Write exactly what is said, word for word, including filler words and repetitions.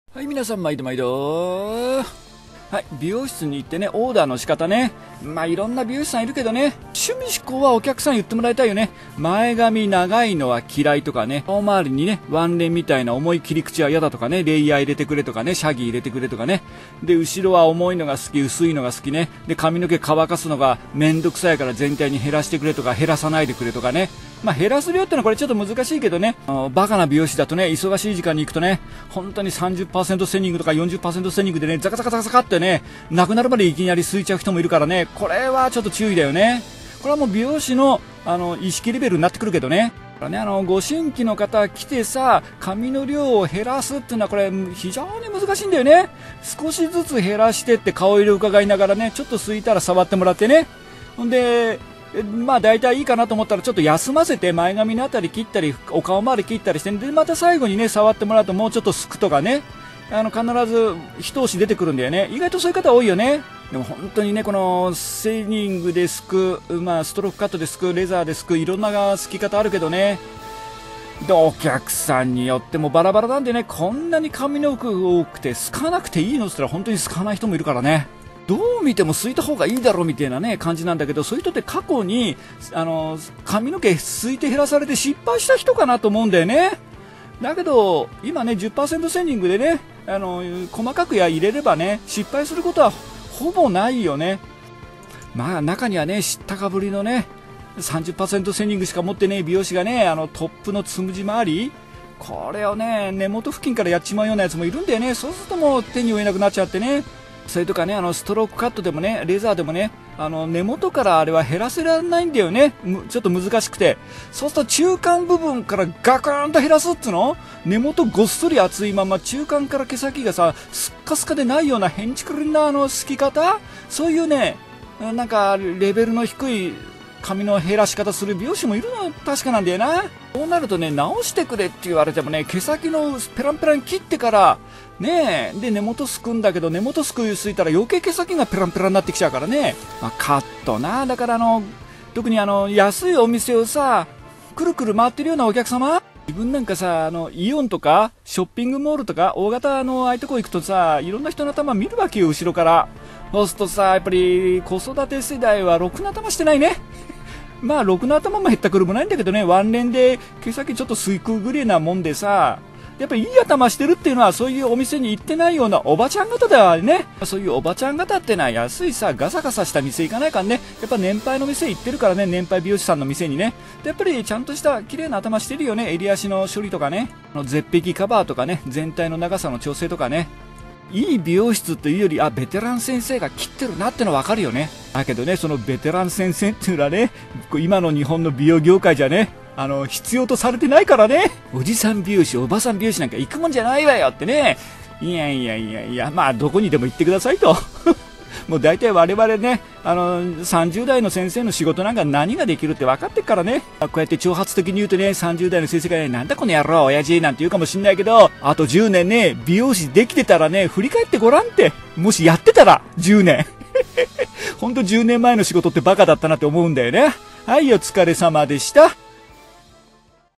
はい、皆さん、毎度毎度。はい、美容室に行ってね、オーダーの仕方ね。まあ、いろんな美容師さんいるけどね、趣味思考はお客さん言ってもらいたいよね。前髪長いのは嫌いとかね、顔周りにね、ワンレンみたいな重い切り口は嫌だとかね、レイヤー入れてくれとかね、シャギー入れてくれとかね。で、後ろは重いのが好き、薄いのが好きね。で、髪の毛乾かすのがめんどくさいから全体に減らしてくれとか、減らさないでくれとかね。まあ、減らす量ってのはこれちょっと難しいけどね、あのバカな美容師だとね、忙しい時間に行くとね、本当に さんじゅっパーセント セニングとか よんじゅっパーセント セニングでね、ザカザカザカザカってね、なくなるまでいきなり吸いちゃう人もいるからね、これはちょっと注意だよね。これはもう美容師の、あの、意識レベルになってくるけどね。だからね、あの、ご新規の方来てさ、髪の量を減らすっていうのはこれ非常に難しいんだよね。少しずつ減らしてって顔色を伺いながらね、ちょっと吸いたら触ってもらってね。ほんで、まあ大体いいかなと思ったらちょっと休ませて前髪のあたり切ったりお顔周り切ったりしてでまた最後にね触ってもらうともうちょっとすくとかねあの必ず一押し出てくるんだよね。意外とそういう方多いよね。でも本当にねこのセーニングですくまあストロークカットですくレザーですくいろんなすき方あるけどねでお客さんによってもバラバラなんでねこんなに髪の毛多くてすかなくていいのって言ったら本当にすかない人もいるからね。どう見てもすいた方がいいだろうみたいなね感じなんだけどそういう人って過去にあの髪の毛すいて減らされて失敗した人かなと思うんだよね。だけど今ね じゅっパーセント センニングでねあの細かくや入れればね失敗することはほぼないよね。まあ中にはね知ったかぶりのね さんじゅっパーセント センニングしか持ってね美容師がねあのトップのつむじ周りこれをね根元付近からやっちまうようなやつもいるんだよね。そうするともう手に負えなくなっちゃってね。それとかねあのストロークカットでもねレザーでもねあの根元からあれは減らせられないんだよね。ちょっと難しくてそうすると中間部分からガクーンと減らすっつの根元ごっそり厚いまま中間から毛先がさスッカスカでないようなヘンチクリンなあのすき方そういうねなんかレベルの低い髪の減らし方する美容師もいるのは確かなんだよな。そうなるとね直してくれって言われてもね毛先のペランペラン切ってからねえで根元すくんだけど根元すくいすいたら余計毛先がペランペラになってきちゃうからね、まあ、カットな。だからあの特にあの安いお店をさくるくる回ってるようなお客様自分なんかさあのイオンとかショッピングモールとか大型のああいうとこ行くとさいろんな人の頭見るわけよ後ろから。そうするとさやっぱり子育て世代はろくな頭してないねまあろくな頭も減ったくるもないんだけどねワンレンで毛先ちょっとすいくぐれなもんでさやっぱりいい頭してるっていうのはそういうお店に行ってないようなおばちゃん方だわね。そういうおばちゃん方ってのは安いさガサガサした店行かないからねやっぱ年配の店行ってるからね年配美容師さんの店にねでやっぱりちゃんとした綺麗な頭してるよね。襟足の処理とかね絶壁カバーとかね全体の長さの調整とかねいい美容室というよりあベテラン先生が切ってるなっての分かるよね。だけどねそのベテラン先生っていうのはね今の日本の美容業界じゃねあの必要とされてないからね。おじさん美容師おばさん美容師なんか行くもんじゃないわよってね。いやいやいやいやまあどこにでも行ってくださいともう大体我々ねあのさんじゅう代の先生の仕事なんか何ができるって分かってっからね。こうやって挑発的に言うとねさんじゅう代の先生がねなんだこの野郎親父なんて言うかもしんないけどあとじゅうねんね美容師できてたらね振り返ってごらんってもしやってたらじゅうねんほんとじゅうねんまえの仕事ってバカだったなって思うんだよね。はいお疲れ様でした。